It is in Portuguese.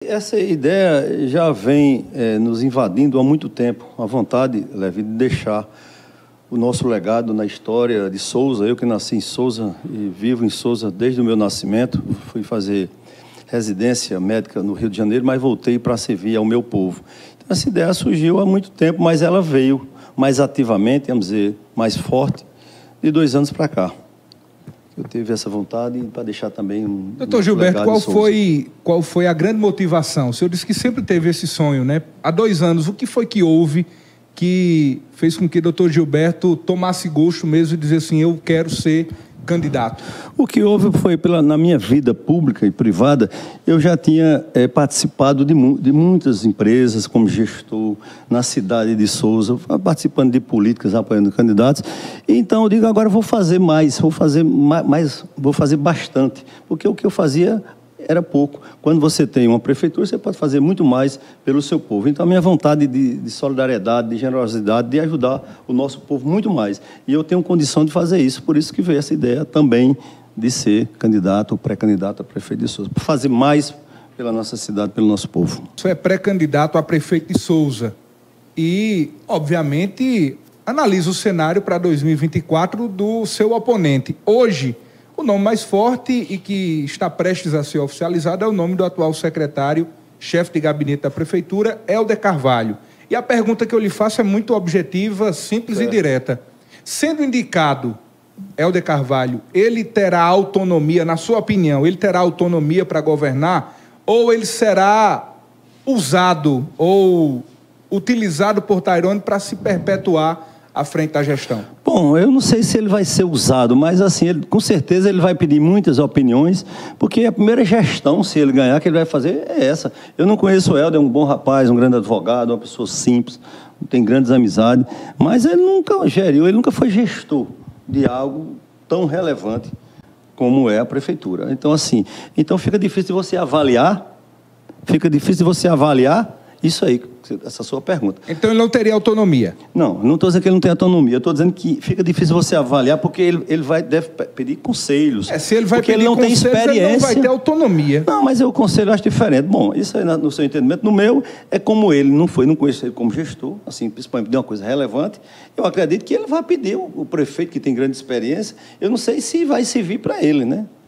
essa ideia já vem nos invadindo há muito tempo, a vontade, Levi, de deixar o nosso legado na história de Sousa. Eu que nasci em Sousa e vivo em Sousa desde o meu nascimento, fui fazer residência médica no Rio de Janeiro, mas voltei para servir ao meu povo. Então, essa ideia surgiu há muito tempo, mas ela veio mais ativamente, vamos dizer, mais forte, de 2 anos para cá. Eu tive essa vontade para deixar também um... Doutor Gilberto, qual foi a grande motivação? O senhor disse que sempre teve esse sonho, né? Há 2 anos, o que foi que houve que fez com que o doutor Gilberto tomasse gosto mesmo de dizer assim, eu quero ser candidato? O que houve foi, na minha vida pública e privada, eu já tinha participado de muitas empresas como gestor na cidade de Sousa, participando de políticas, apoiando candidatos. Então eu digo, agora eu vou fazer mais, vou fazer bastante, porque o que eu fazia era pouco. Quando você tem uma prefeitura, você pode fazer muito mais pelo seu povo. Então, a minha vontade de solidariedade, de generosidade, de ajudar o nosso povo muito mais. E eu tenho condição de fazer isso, por isso que veio essa ideia também de ser candidato ou pré-candidato a prefeito de Sousa, para fazer mais pela nossa cidade, pelo nosso povo. Você é pré-candidato a prefeito de Sousa e, obviamente, analisa o cenário para 2024 do seu oponente. Hoje, o nome mais forte e que está prestes a ser oficializado é o nome do atual secretário, chefe de gabinete da prefeitura, Helder Carvalho. E a pergunta que eu lhe faço é muito objetiva, simples e direta. Sendo indicado Helder Carvalho, ele terá autonomia, na sua opinião, ele terá autonomia para governar ou ele será usado ou utilizado por Tairone para se perpetuar à frente da gestão? Bom, eu não sei se ele vai ser usado, mas assim, com certeza ele vai pedir muitas opiniões, porque a primeira gestão, se ele ganhar, que ele vai fazer é essa. Eu não conheço o Helder, é um bom rapaz, um grande advogado, uma pessoa simples, tem grandes amizades, mas ele nunca geriu, ele nunca foi gestor de algo tão relevante como é a prefeitura. Então, assim, fica difícil de você avaliar, isso aí, essa sua pergunta. Então ele não teria autonomia? Não estou dizendo que ele não tem autonomia. Eu estou dizendo que fica difícil você avaliar porque ele deve pedir conselhos. Se ele vai porque pedir ele não conselhos, tem experiência. Ele não vai ter autonomia. Não, mas o conselho eu acho diferente. Bom, isso aí no seu entendimento. No meu, é como ele não conheço ele como gestor, assim, principalmente de uma coisa relevante. Eu acredito que ele vai pedir o prefeito que tem grande experiência. Eu não sei se vai servir para ele, né?